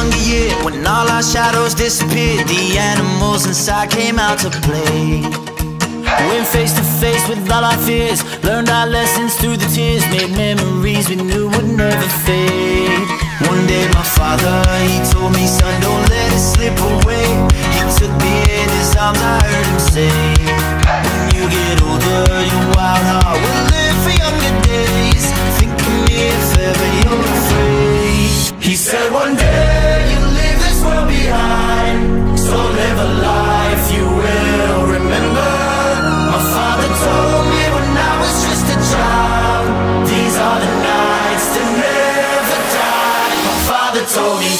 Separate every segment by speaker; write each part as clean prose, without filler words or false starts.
Speaker 1: younger year, when all our shadows disappeared, the animals inside came out to play. Went face to face with all our fears, learned our lessons through the tears, made memories we knew would never fade. One day my father, he told me, son, don't let it slip away. He took me in his arms, I heard him say, when you get older, your wild heart will live for younger days. Think of me if ever you're afraid. He said one day you'll leave this world behind, so live a life you will remember. My father told me when I was just a child, these are the nights that never die. My father told me.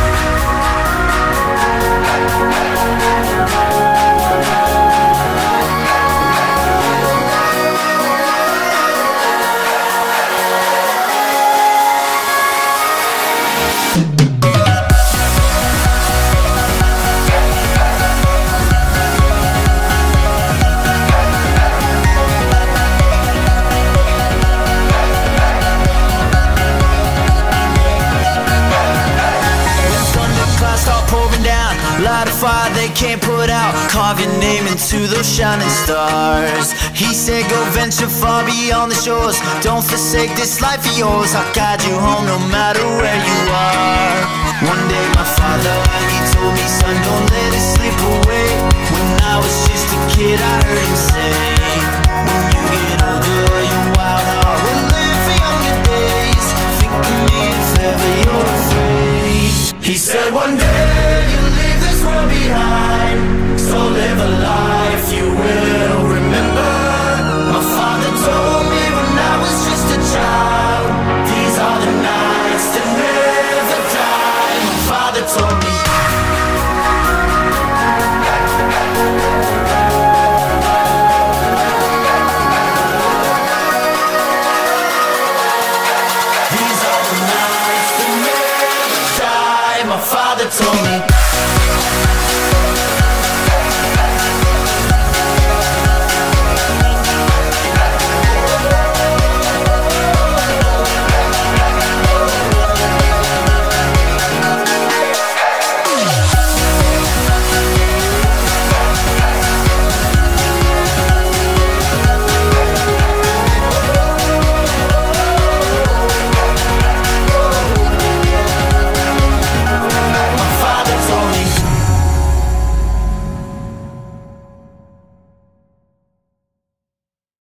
Speaker 1: Light a fire they can't put out, carve your name into those shining stars. He said go venture far beyond the shores, don't forsake this life of yours. I'll guide you home no matter where you are. One day my father, he told me, son, don't let it slip away. When I was just a kid I heard him say, when you get older your wild heart will live for younger days. Think of me if ever you're afraid. He said one day you'll leave this world behind, so live a life you will remember. My father told me when I was just a child, these are the nights that never die. My father told me. These are the nights that never die. My father told me.